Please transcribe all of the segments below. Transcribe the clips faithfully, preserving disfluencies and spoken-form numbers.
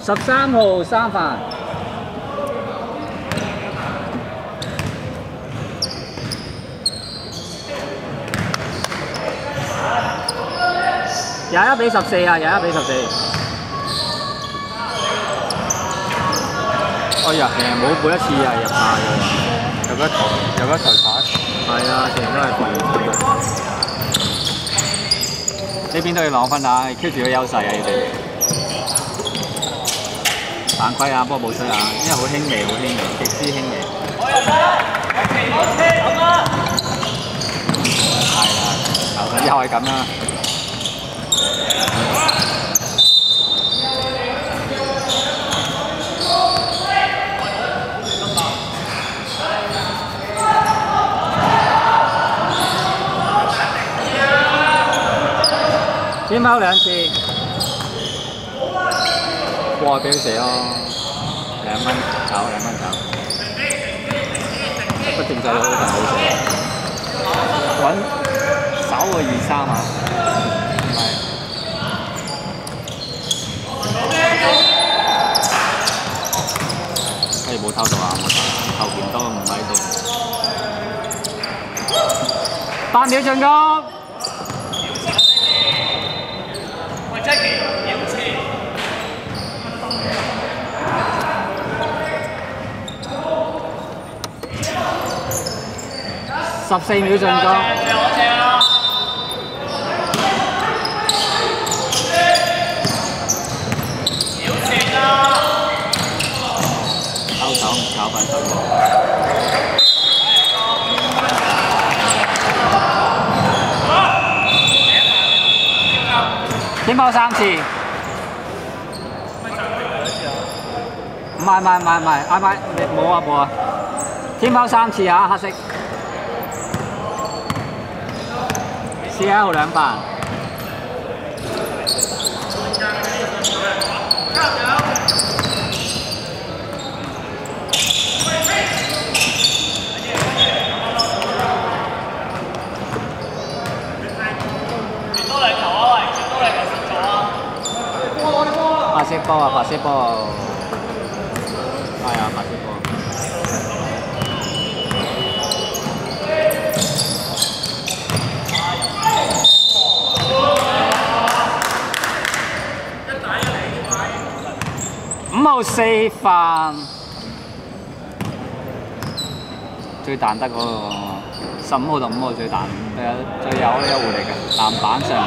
十三號三飯。廿一比十四啊！廿一比十四。哎呀，成日冇每一次係入下嘅，有一台有一台牌。係啊，成日都係防完呢邊都要攞分啊 ，keep 住個優勢啊！你哋犯規啊，不過冇出啊，因為好輕微，好輕微，極之輕微。係啦，球隊又係咁啦。天貓兩次，過俾佢射咯，兩蚊炒，兩蚊炒，不正制好就好射，揾手個二三啊，係，誒冇偷到啊，冇偷，後邊都唔喺度，八秒進攻。十四秒進攻。收手唔炒翻手波。天拋三次。唔係唔係唔係唔係，啱啱冇啊冇啊！天拋三次啊，黑色。C L 兩bàn。白色波啊，白色波啊！係啊，白色波。五號四飯，最彈得嗰個十五號同五號最彈，最有最有呢個活力嘅籃板上面。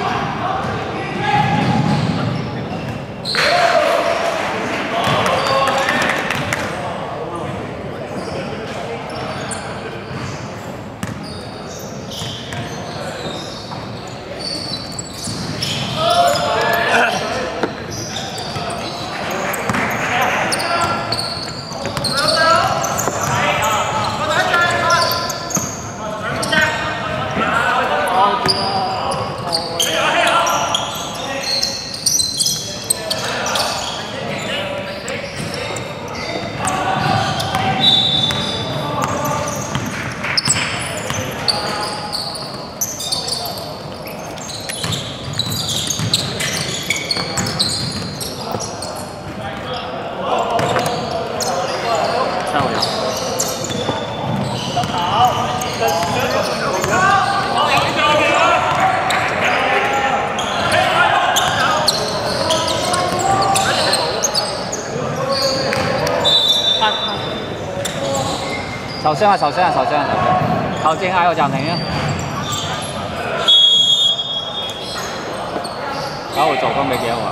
受傷啊！受傷啊！受傷啊！球證嗌我暫停啊！九號助攻俾幾多啊？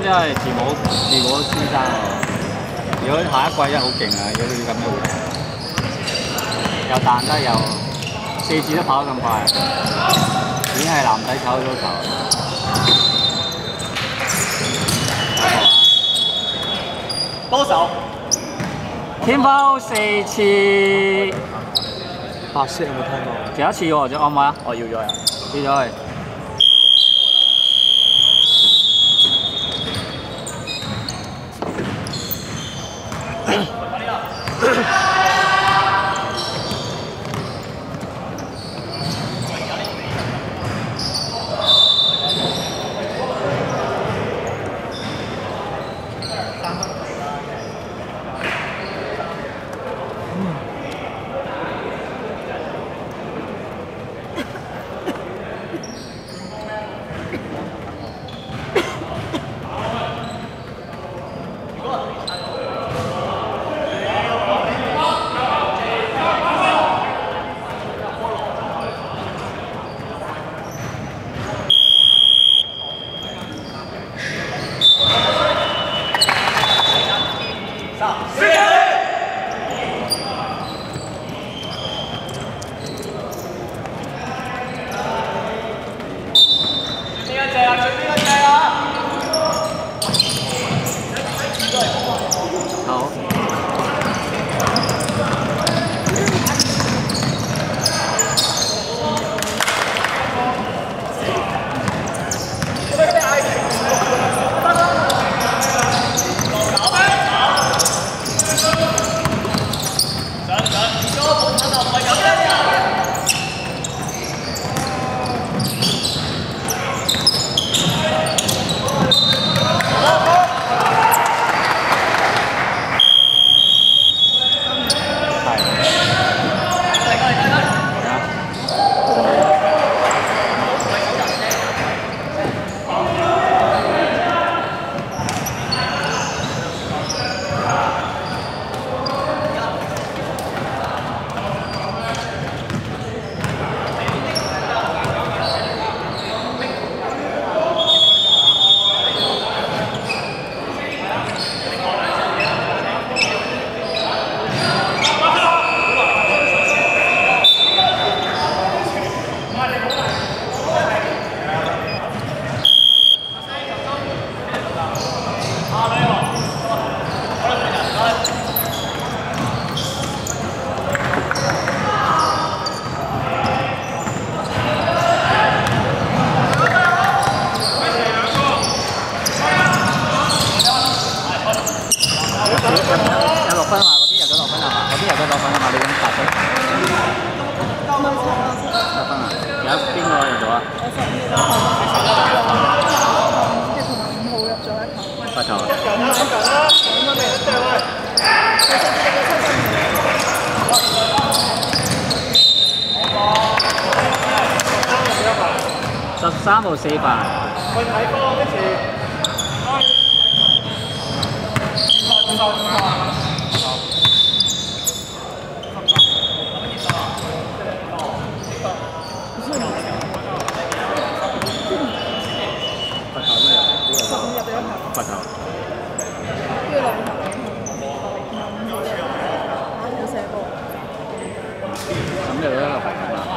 真係自我自我先生喎。如果下一季真係好勁啊！如果佢咁樣回，又彈得又四次都跑得咁快，已經係男仔炒咗球。 多手。 天拋四次。 白色有冇聽過？ 幾多次喎？隻安排啊？ 我要咗啊！ 要咗係。十三號四百。去睇波跟住。罰球咩？十五入咗一球。罰球。跟住兩球。有射波。咁你嗰個罰球啊？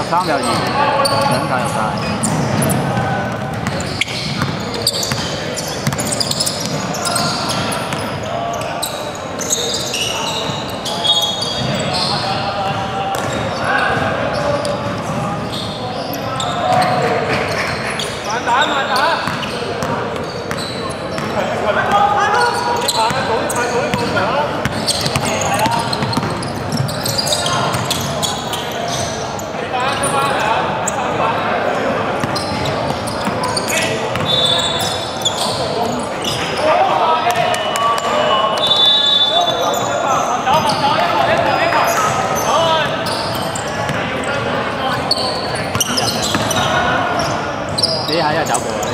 三秒二，兩球入晒。 呢下又走步啦，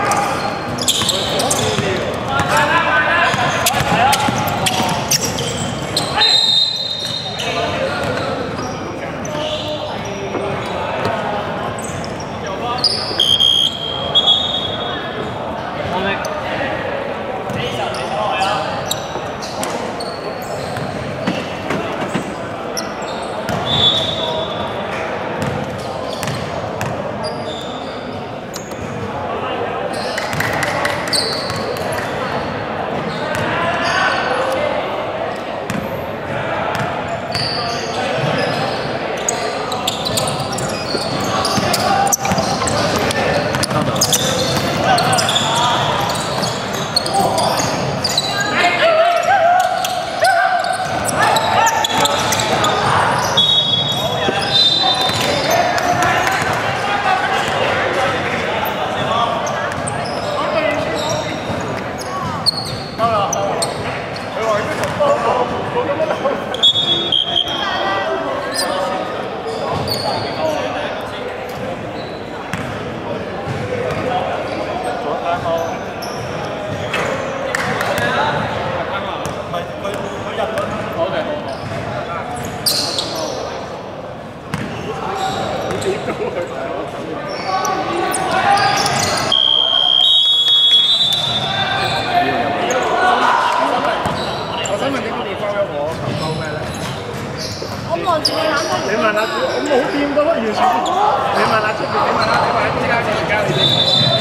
望住你眼都你問下，我冇掂到咯，完全。你問下出邊，你問下，你問下依家先而家你哋。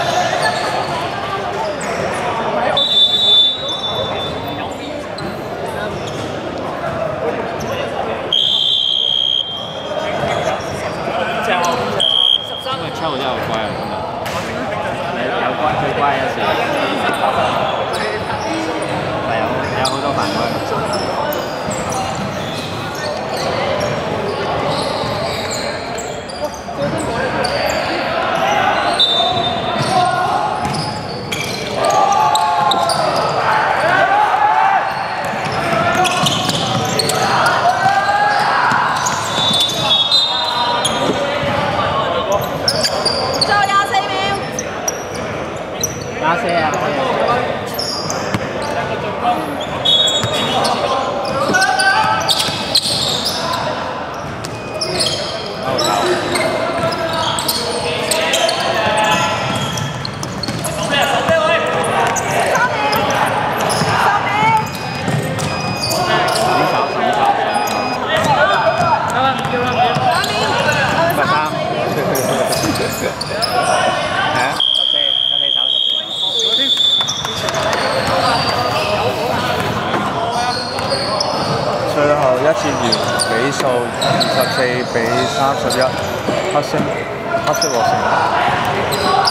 十三個抽真係好乖啊！今日有乖最乖有時，係有有好多犯規。 加些啊！ 最後一次完，比數二十四比三十一，黑星黑色獲勝。